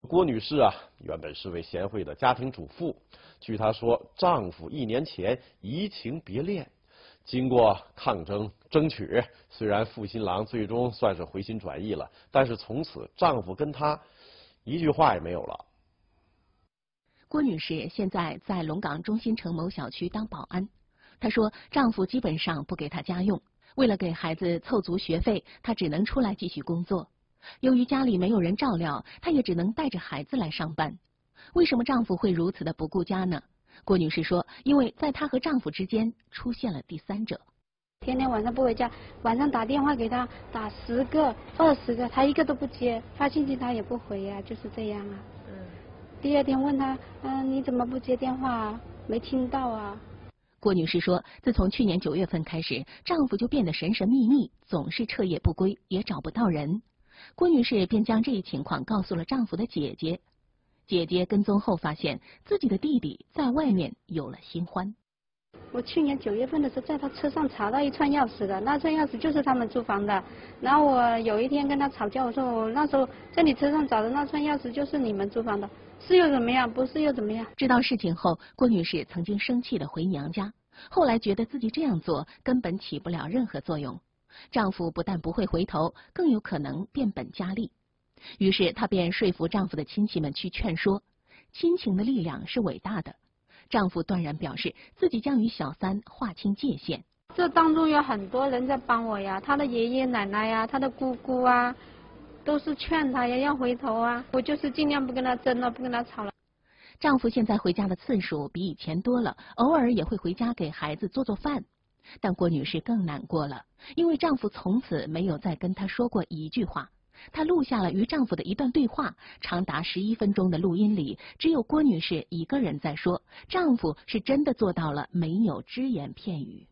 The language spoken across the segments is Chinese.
郭女士啊，原本是位贤惠的家庭主妇。据她说，丈夫1年前移情别恋，经过抗争争取，虽然负心郎最终算是回心转意了，但是从此丈夫跟她一句话也没有了。 郭女士现在在龙岗中心城某小区当保安。她说，丈夫基本上不给她家用，为了给孩子凑足学费，她只能出来继续工作。由于家里没有人照料，她也只能带着孩子来上班。为什么丈夫会如此的不顾家呢？郭女士说，因为在她和丈夫之间出现了第三者。 天天晚上不回家，晚上打电话给他，打10个、20个，他一个都不接，发信息他也不回呀，就是这样啊。第二天问他，你怎么不接电话啊？没听到啊。 郭女士说，自从去年9月份开始，丈夫就变得神神秘秘，总是彻夜不归，也找不到人。郭女士便将这一情况告诉了丈夫的姐姐。姐姐跟踪后发现，自己的弟弟在外面有了新欢。 我去年9月份的时候，在他车上查到一串钥匙的，那串钥匙就是他们租房的。然后我有一天跟他吵架，我说我那时候在你车上找的那串钥匙就是你们租房的，是又怎么样？不是又怎么样？ 知道事情后，郭女士曾经生气地回娘家，后来觉得自己这样做根本起不了任何作用，丈夫不但不会回头，更有可能变本加厉。于是她便说服丈夫的亲戚们去劝说，亲情的力量是伟大的。丈夫断然表示自己将与小三划清界限。 这当中有很多人在帮我呀，他的爷爷奶奶呀，他的姑姑啊，都是劝他呀要回头啊。我就是尽量不跟他争了，不跟他吵了。 丈夫现在回家的次数比以前多了，偶尔也会回家给孩子做做饭。但郭女士更难过了，因为丈夫从此没有再跟她说过一句话。她录下了与丈夫的一段对话，长达11分钟的录音里，只有郭女士一个人在说，丈夫是真的做到了没有只言片语。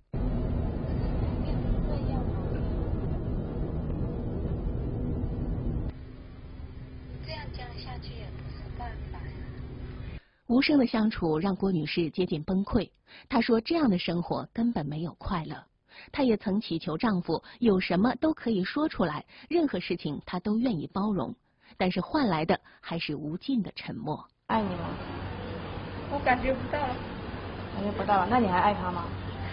这样讲下去也不是办法呀。 无声的相处让郭女士接近崩溃。她说，这样的生活根本没有快乐。她也曾祈求丈夫有什么都可以说出来，任何事情她都愿意包容，但是换来的还是无尽的沉默。 爱你吗？ 我感觉不到。 感觉不到，那你还爱他吗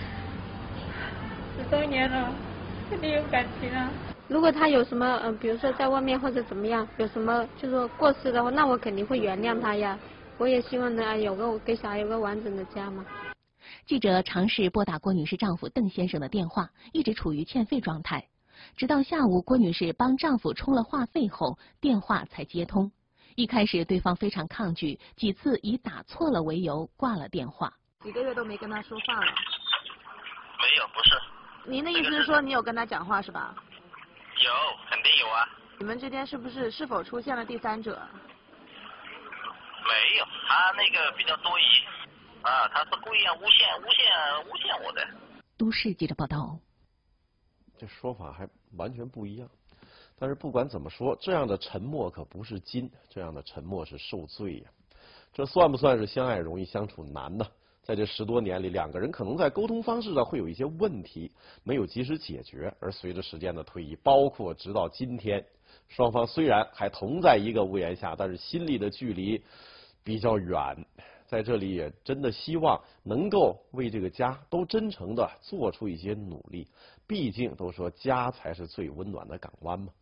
10多年了，肯定有感情啊。如果他有什么比如说在外面或者怎么样，有什么就是说过失的话，那我肯定会原谅他呀。我也希望他给小孩有个完整的家嘛。 记者尝试拨打郭女士丈夫邓先生的电话，一直处于欠费状态。直到下午，郭女士帮丈夫充了话费后，电话才接通。一开始对方非常抗拒，几次以打错了为由挂了电话。 几个月都没跟他说话了？ 没有，不是。 您的意思是说你有跟他讲话是吧？ 有，肯定有啊。 你们之间是否出现了第三者？ 没有，他那个比较多疑。他是故意诬陷我的。 都市记者报道。 这说法还完全不一样。但是不管怎么说，这样的沉默可不是金，这样的沉默是受罪呀。这算不算是相爱容易相处难呢？在这10多年里，两个人可能在沟通方式上会有一些问题，没有及时解决。而随着时间的推移，包括直到今天，双方虽然还同在一个屋檐下，但是心里的距离比较远。在这里也真的希望能够为这个家都真诚的做出一些努力，毕竟都说家才是最温暖的港湾嘛。